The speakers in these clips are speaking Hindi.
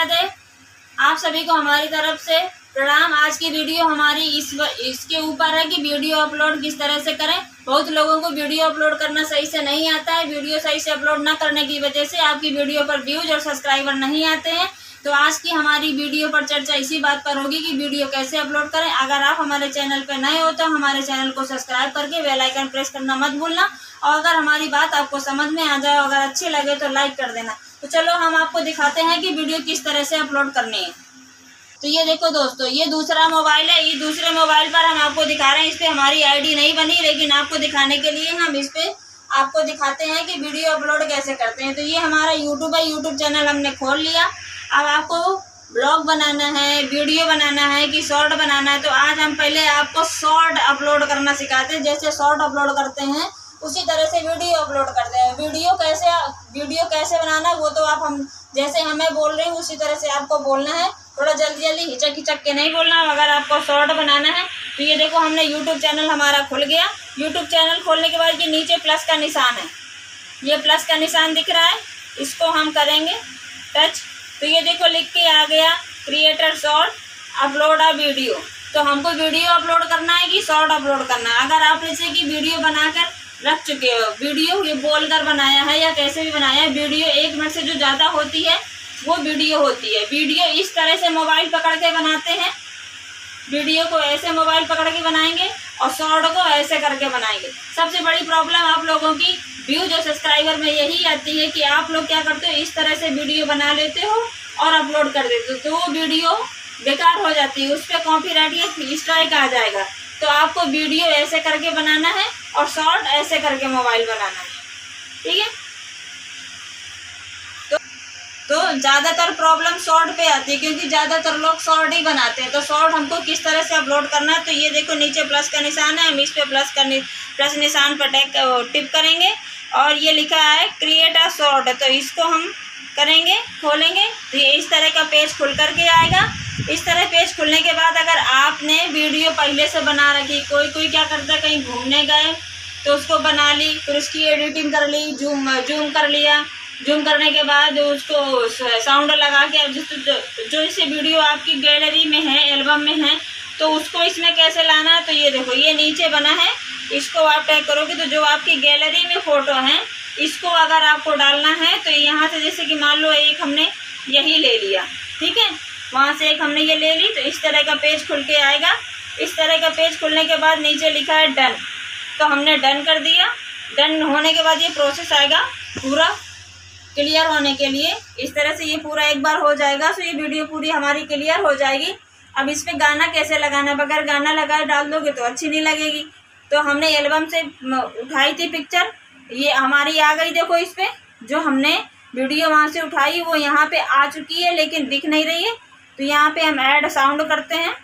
राधे। आप सभी को हमारी तरफ से प्रणाम। आज की वीडियो हमारी इसके ऊपर है कि वीडियो अपलोड किस तरह से करें। बहुत लोगों को वीडियो अपलोड करना सही से नहीं आता है। वीडियो सही से अपलोड न करने की वजह से आपकी वीडियो पर व्यूज और सब्सक्राइबर नहीं आते हैं। तो आज की हमारी वीडियो पर चर्चा इसी बात पर होगी कि वीडियो कैसे अपलोड करें। अगर आप हमारे चैनल पर नए हो तो हमारे चैनल को सब्सक्राइब करके बेल आइकन प्रेस करना मत भूलना। और अगर हमारी बात आपको समझ में आ जाए, अगर अच्छी लगे तो लाइक कर देना। तो चलो हम आपको दिखाते हैं कि वीडियो किस तरह से अपलोड करनी है। तो ये देखो दोस्तों, ये दूसरा मोबाइल है। ये दूसरे मोबाइल पर हम आपको दिखा रहे हैं। इस पर हमारी आईडी नहीं बनी, लेकिन आपको दिखाने के लिए हम इस पे आपको दिखाते हैं कि वीडियो अपलोड कैसे करते हैं। तो ये हमारा यूट्यूब है। यूट्यूब चैनल हमने खोल लिया। अब आपको ब्लॉग बनाना है, वीडियो बनाना है कि शॉर्ट बनाना है। तो आज हम पहले आपको शॉर्ट अपलोड करना सिखाते हैं। जैसे शॉर्ट अपलोड करते हैं उसी तरह से वीडियो अपलोड करते हैं। वीडियो कैसे बनाना है वो तो आप हम जैसे हमें बोल रहे हैं उसी तरह से आपको बोलना है। थोड़ा जल्दी जल्दी हिचक के नहीं बोलना। अगर आपको शॉर्ट बनाना है तो ये देखो, हमने यूट्यूब चैनल हमारा खुल गया। यूट्यूब चैनल खोलने के बाद ये नीचे प्लस का निशान है, ये प्लस का निशान दिख रहा है, इसको हम करेंगे टच। तो ये देखो लिख के आ गया creator short upload a video. तो हमको वीडियो अपलोड करना है कि शॉर्ट अपलोड करना है। अगर आप जैसे कि वीडियो बनाकर रख चुके हो, वीडियो ये बोलकर बनाया है या कैसे भी बनाया है, वीडियो 1 मिनट से जो ज़्यादा होती है वो वीडियो होती है। वीडियो इस तरह से मोबाइल पकड़ के बनाते हैं। वीडियो को ऐसे मोबाइल पकड़ के बनाएंगे और शॉर्ट को ऐसे करके बनाएंगे। सबसे बड़ी प्रॉब्लम आप लोगों की व्यूज और सब्सक्राइबर में यही आती है कि आप लोग क्या करते हो, इस तरह से वीडियो बना लेते हो और अपलोड कर देते हो, तो वो वीडियो बेकार हो जाती है, उस पर कॉपीराइट या स्ट्राइक आ जाएगा। तो आपको वीडियो ऐसे करके बनाना है और शॉर्ट ऐसे करके मोबाइल बनाना है, ठीक है। तो ज़्यादातर प्रॉब्लम शॉर्ट पे आती है क्योंकि ज़्यादातर लोग शॉर्ट ही बनाते हैं। तो शॉर्ट हमको किस तरह से अपलोड करना है, तो ये देखो नीचे प्लस का निशान है, हम इस पे प्लस निशान पर टिप करेंगे और ये लिखा है क्रिएट अ शॉर्ट। तो इसको हम करेंगे, खोलेंगे तो ये इस तरह का पेज खुल करके आएगा। इस तरह पेज खुलने के बाद अगर आपने वीडियो पहले से बना रखी, कोई क्या करता है, कहीं घूमने गए तो उसको बना ली, फिर उसकी एडिटिंग कर ली, जूम कर लिया, जूम करने के बाद उसको साउंड लगा के जो इसे वीडियो आपकी गैलरी में है, एल्बम में है, तो उसको इसमें कैसे लाना है। तो ये देखो ये नीचे बना है, इसको आप टैग करोगे तो जो आपकी गैलरी में फ़ोटो हैं इसको अगर आपको डालना है तो यहाँ से जैसे कि मान लो एक हमने यही ले लिया, ठीक है, वहाँ से एक हमने ये ले ली, तो इस तरह का पेज खुल के आएगा। इस तरह का पेज खुलने के बाद नीचे लिखा है डन, तो हमने डन कर दिया। डन होने के बाद ये प्रोसेस आएगा पूरा क्लियर होने के लिए। इस तरह से ये पूरा एक बार हो जाएगा तो ये वीडियो पूरी हमारी क्लियर हो जाएगी। अब इस पर गाना कैसे लगाना, बगैर गाना लगाए डाल दोगे तो अच्छी नहीं लगेगी। तो हमने एल्बम से उठाई थी पिक्चर, ये हमारी आ गई। देखो इस पर जो हमने वीडियो वहाँ से उठाई वो यहाँ पे आ चुकी है लेकिन दिख नहीं रही है। तो यहाँ पे हम ऐड साउंड करते हैं।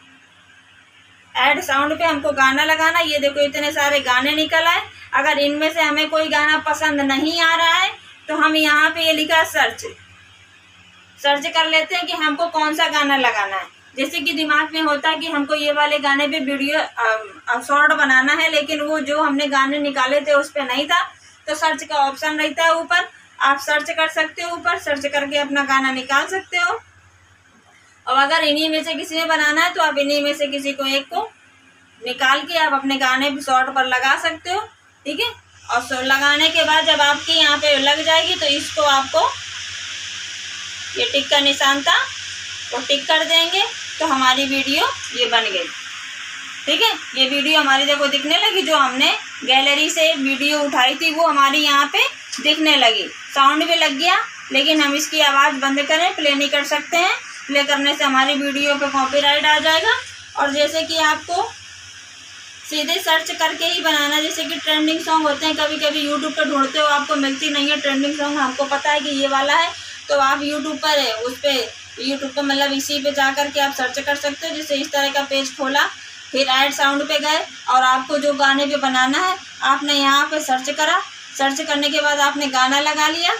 ऐड साउंड पे हमको गाना लगाना। ये देखो इतने सारे गाने निकल आए। अगर इनमें से हमें कोई गाना पसंद नहीं आ रहा है तो हम यहाँ पे ये लिखा सर्च कर लेते हैं कि हमको कौन सा गाना लगाना है। जैसे कि दिमाग में होता है कि हमको ये वाले गाने पे वीडियो शॉर्ट बनाना है, लेकिन वो जो हमने गाने निकाले थे उस पर नहीं था, तो सर्च का ऑप्शन रहता है ऊपर, आप सर्च कर सकते हो, ऊपर सर्च करके अपना गाना निकाल सकते हो। और अगर इन्हीं में से किसी ने बनाना है तो आप इन्हीं में से किसी को एक को निकाल के आप अपने गाने शॉर्ट पर लगा सकते हो, ठीक है। और लगाने के बाद जब आपके यहाँ पे लग जाएगी तो इसको आपको ये टिक का निशान था वो टिक कर देंगे तो हमारी वीडियो ये बन गई, ठीक है। ये वीडियो हमारी देखो दिखने लगी, जो हमने गैलरी से वीडियो उठाई थी वो हमारी यहाँ पे दिखने लगी। साउंड भी लग गया, लेकिन हम इसकी आवाज़ बंद करें, प्ले नहीं कर सकते हैं। प्ले करने से हमारी वीडियो पे कॉपीराइट आ जाएगा। और जैसे कि आपको सीधे सर्च करके ही बनाना, जैसे कि ट्रेंडिंग सॉन्ग होते हैं, कभी कभी यूट्यूब पर ढूंढते हो आपको मिलती नहीं है ट्रेंडिंग सॉन्ग, हमको पता है कि ये वाला है, तो आप यूट्यूब पर यूट्यूब पर मतलब इसी पे जा कर के आप सर्च कर सकते हो। जैसे इस तरह का पेज खोला, फिर ऐड साउंड पे गए और आपको जो गाने पे बनाना है आपने यहाँ पे सर्च करा। सर्च करने के बाद आपने गाना लगा लिया,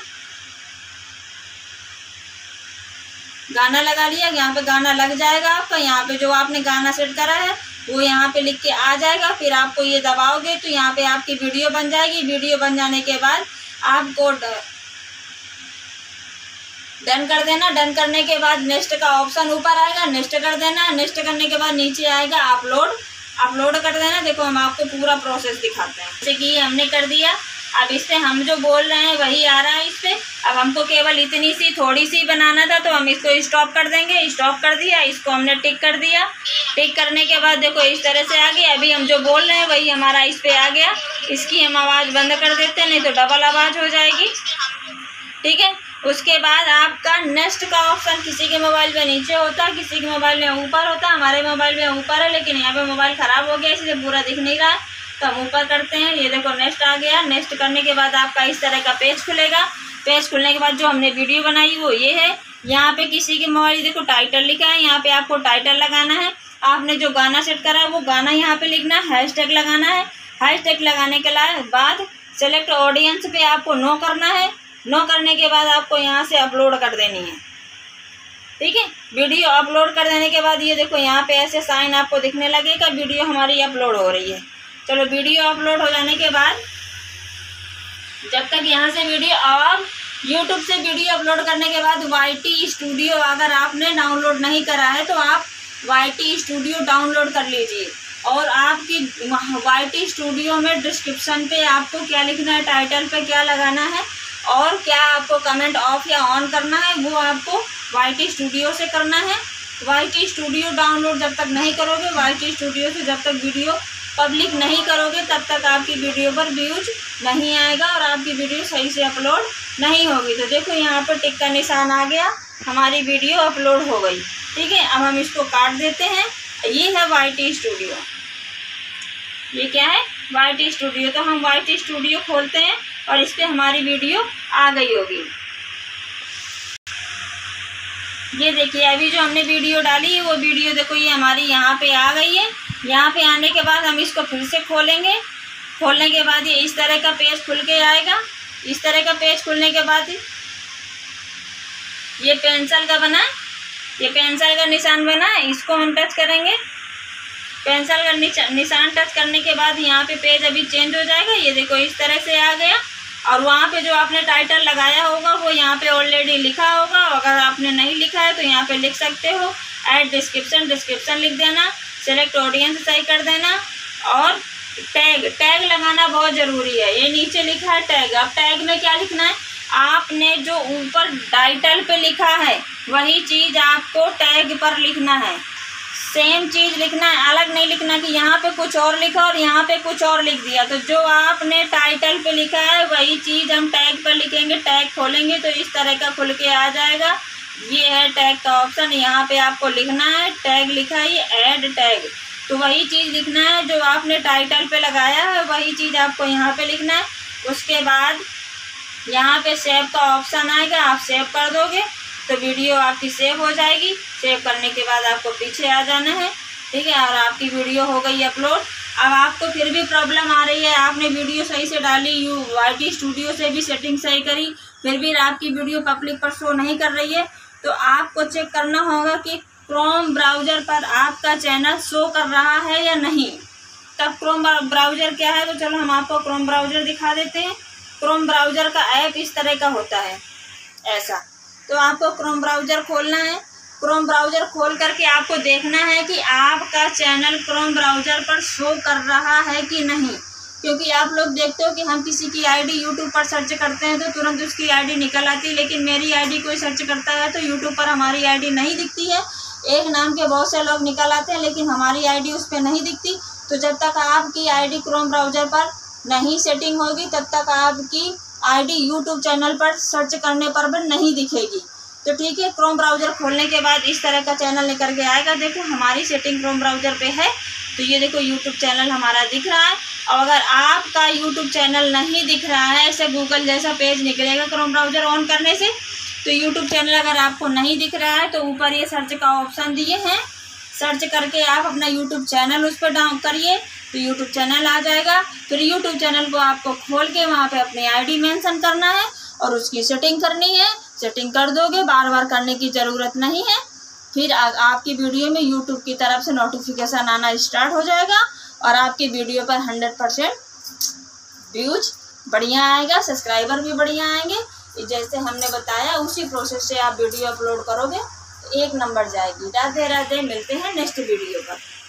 यहाँ पे गाना लग जाएगा आपका। यहाँ पे जो आपने गाना सेट करा है वो यहाँ पे लिख के आ जाएगा। फिर आपको ये दबाओगे तो यहाँ पे आपकी वीडियो बन जाएगी। वीडियो बन जाने के बाद आपको डन कर देना। डन करने के बाद नेक्स्ट का ऑप्शन ऊपर आएगा, नेक्स्ट कर देना। नेक्स्ट करने के बाद नीचे आएगा अपलोड, अपलोड कर देना। देखो हम आपको पूरा प्रोसेस दिखाते हैं। जैसे कि हमने कर दिया, अब इस पर हम जो बोल रहे हैं वही आ रहा है इस पर। अब हमको केवल इतनी सी थोड़ी सी बनाना था, तो हम इसको स्टॉप कर देंगे। स्टॉप कर दिया, इसको हमने टिक कर दिया। टिक करने के बाद देखो इस तरह से आ गया। अभी हम जो बोल रहे हैं वही हमारा इस पर आ गया। इसकी हम आवाज़ बंद कर देते हैं, नहीं तो डबल आवाज़ हो जाएगी। ठीक है, उसके बाद आपका नेक्स्ट का ऑप्शन किसी के मोबाइल में नीचे होता है, किसी के मोबाइल में ऊपर होता है। हमारे मोबाइल में ऊपर है, लेकिन यहाँ पे मोबाइल ख़राब हो गया इसलिए पूरा दिख नहीं रहा है, तो हम ऊपर करते हैं। ये देखो नेक्स्ट आ गया। नेक्स्ट करने के बाद आपका इस तरह का पेज खुलेगा। पेज खुलने के बाद जो हमने वीडियो बनाई वो ये है। यहाँ पे किसी के मोबाइल देखो टाइटल लिखा है, यहाँ पे आपको टाइटल लगाना है। आपने जो गाना सेट करा है वो गाना यहाँ पे लिखना है, हैशटैग लगाना है। हैशटैग लगाने के बाद सेलेक्ट ऑडियंस पे आपको नो करना है। नो करने के बाद आपको यहाँ से अपलोड कर देनी है। ठीक है, वीडियो अपलोड कर देने के बाद ये देखो यहाँ पे ऐसे साइन आपको दिखने लगेगा, वीडियो हमारी अपलोड हो रही है। चलो वीडियो अपलोड हो जाने के बाद जब तक यहाँ से वीडियो, और यूट्यूब से वीडियो अपलोड करने के बाद YT स्टूडियो अगर आपने डाउनलोड नहीं करा है तो आप YT स्टूडियो डाउनलोड कर लीजिए। और आपकी YT स्टूडियो में डिस्क्रिप्शन पे आपको क्या लिखना है, टाइटल पे क्या लगाना है और क्या आपको कमेंट ऑफ या ऑन करना है, वो आपको YT स्टूडियो से करना है। YT स्टूडियो डाउनलोड जब तक नहीं करोगे, YT स्टूडियो से जब तक वीडियो पब्लिक नहीं करोगे, तब तक आपकी वीडियो पर व्यूज नहीं आएगा और आपकी वीडियो सही से अपलोड नहीं होगी। तो देखो यहाँ पर टिक का निशान आ गया, हमारी वीडियो अपलोड हो गई। ठीक है, अब हम इसको काट देते हैं। ये है YT स्टूडियो, ये क्या है YT स्टूडियो। तो हम YT स्टूडियो खोलते हैं और इस पर हमारी वीडियो आ गई होगी। ये देखिए अभी जो हमने वीडियो डाली है वो वीडियो देखो ये हमारी यहाँ पे आ गई है। यहाँ पे आने के बाद हम इसको फिर से खोलेंगे। खोलने के बाद ये इस तरह का पेज खुल के आएगा। इस तरह का पेज खुलने के बाद ये पेंसिल का बना, ये पेंसिल का निशान बना, इसको हम टच करेंगे। पेंसिल का निशान टच करने के बाद यहाँ पे पेज अभी चेंज हो जाएगा। ये देखो इस तरह से आ गया और वहाँ पे जो आपने टाइटल लगाया होगा वो यहाँ पे ऑलरेडी लिखा होगा। अगर आपने नहीं लिखा है तो यहाँ पे लिख सकते हो ऐड डिस्क्रिप्शन, डिस्क्रिप्शन लिख देना। सेलेक्ट ऑडियंस सही कर देना और टैग, टैग लगाना बहुत ज़रूरी है। ये नीचे लिखा है टैग। अब टैग में क्या लिखना है, आपने जो ऊपर टाइटल पे लिखा है वही चीज़ आपको टैग पर लिखना है। सेम चीज़ लिखना है, अलग नहीं लिखना कि यहाँ पे कुछ और लिखा और यहाँ पे कुछ और लिख दिया। तो जो आपने टाइटल पे लिखा है वही चीज़ हम टैग पर लिखेंगे। टैग खोलेंगे तो इस तरह का खुल के आ जाएगा। ये है टैग का ऑप्शन, यहाँ पे आपको लिखना है टैग लिखा है ये ऐड टैग। तो वही चीज़ लिखना है जो आपने टाइटल पे लगाया है, वही चीज़ आपको यहाँ पे लिखना है। उसके बाद यहाँ पे सेव का ऑप्शन आएगा, आप सेव कर दोगे तो वीडियो आपकी सेव हो जाएगी। सेव करने के बाद आपको पीछे आ जाना है। ठीक है, और आपकी वीडियो हो गई अपलोड। अब आपको फिर भी प्रॉब्लम आ रही है, आपने वीडियो सही से डाली, YT स्टूडियो से भी सेटिंग सही करी, फिर भी आपकी वीडियो पब्लिक पर शो नहीं कर रही है, तो आपको चेक करना होगा कि क्रोम ब्राउज़र पर आपका चैनल शो कर रहा है या नहीं। तब क्रोम ब्राउज़र क्या है, तो चलो हम आपको क्रोम ब्राउज़र दिखा देते हैं। क्रोम ब्राउज़र का ऐप इस तरह का होता है ऐसा। तो आपको क्रोम ब्राउज़र खोलना है। क्रोम ब्राउज़र खोल करके आपको देखना है कि आपका चैनल क्रोम ब्राउज़र पर शो कर रहा है कि नहीं। क्योंकि आप लोग देखते हो कि हम किसी की आईडी यूट्यूब पर सर्च करते हैं तो तुरंत उसकी आईडी निकल आती है, लेकिन मेरी आईडी कोई सर्च करता है तो यूट्यूब पर हमारी आईडी नहीं दिखती है। एक नाम के बहुत से लोग निकल आते हैं लेकिन हमारी आईडी उस पर नहीं दिखती। तो जब तक आपकी आईडी क्रोम ब्राउज़र पर नहीं सेटिंग होगी तब तक आपकी आईडी यूट्यूब चैनल पर सर्च करने पर भी नहीं दिखेगी। तो ठीक है, क्रोम ब्राउज़र खोलने के बाद इस तरह का चैनल निकल के आएगा। देखो हमारी सेटिंग क्रोम ब्राउज़र पे है, तो ये देखो यूट्यूब चैनल हमारा दिख रहा है। और अगर आपका यूट्यूब चैनल नहीं दिख रहा है, ऐसे गूगल जैसा पेज निकलेगा क्रोम ब्राउज़र ऑन करने से, तो यूट्यूब चैनल अगर आपको नहीं दिख रहा है तो ऊपर ये सर्च का ऑप्शन दिए हैं, सर्च करके आप अपना यूट्यूब चैनल उस पर डाउन करिए तो यूट्यूब चैनल आ जाएगा। फिर यूट्यूब चैनल को आपको खोल के वहाँ पे अपनी आईडी मेंशन करना है और उसकी सेटिंग करनी है। सेटिंग कर दोगे, बार बार करने की ज़रूरत नहीं है। फिर आपकी वीडियो में यूट्यूब की तरफ से नोटिफिकेशन आना स्टार्ट हो जाएगा और आपकी वीडियो पर 100% व्यूज बढ़िया आएगा, सब्सक्राइबर भी बढ़िया आएंगे। जैसे हमने बताया उसी प्रोसेस से आप वीडियो अपलोड करोगे तो 1 नंबर जाएगी। राधे राधे, मिलते हैं नेक्स्ट वीडियो पर।